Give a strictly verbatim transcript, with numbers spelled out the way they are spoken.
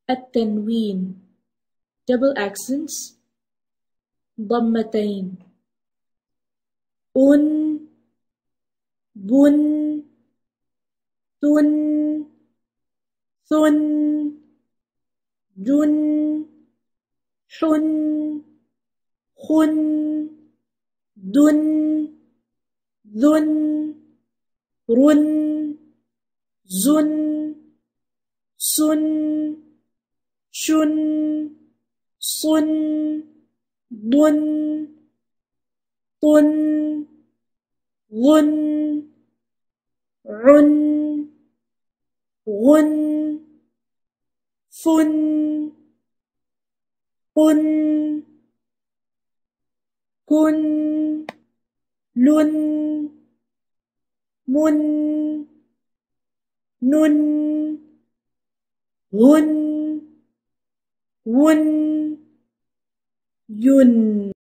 التنوين double accents ضمتين أن بن تن ثن جن حن خن دن ذن رن زن سن شن صن ضن طن غن عن غن فن قن كن لن من نن هن ون ين